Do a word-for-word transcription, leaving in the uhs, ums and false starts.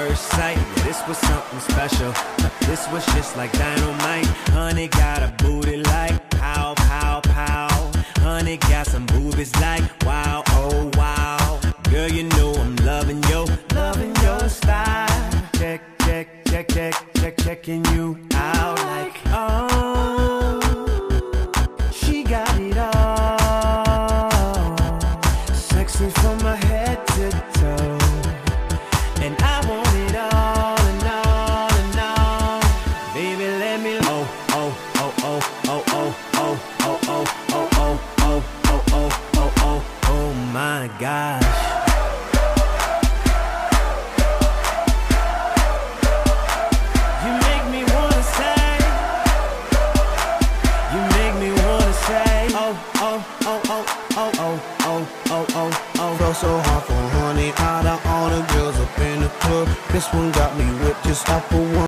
first sight. Yeah, this was something special. This was just like dynamite. Honey got a booty like pow, pow, pow. Honey got some boobies like wow, oh wow. Girl, you know I'm loving yo, loving your style. Check, check, check, check, check, checking you out like oh, she got it all. Sexy from my head to toe. And I want it all and all and all. Baby, let me oh, oh, oh, oh, oh, oh, oh, oh, oh, oh, oh, oh, oh, oh, oh, oh, oh my gosh. You make me wanna say, you make me wanna say, oh, oh, oh, oh, oh, oh, oh, oh, oh, oh. Felt so hard for honey, out of all the girls up in the club. This one got me whipped just off of one.